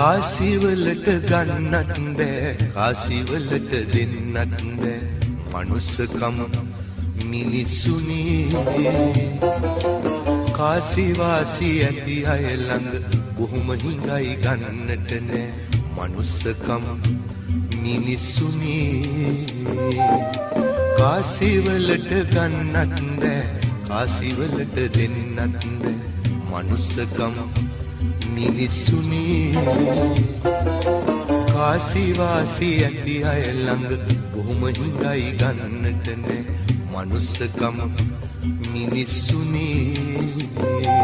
කාසිවලට ගන්නත් බෑ කාසිවලට දෙන්නත් බෑ මනුස්සකම මිනිසුනේ කාසිවාසී ඇති අය ළඟ බොහොම හිඟයි ගන්නට නෑ මනුස්සකම මිනිසුනේ කාසිවලට ගන්නත් බෑ කාසිවලට දෙන්නත් බෑ මනුස්සකම මිනිසුනේ කාසිවාසී ඇති අය ළඟ බොහොම හිඟයි ගන්නට නෑ මනුස්සකම මිනිසුනේ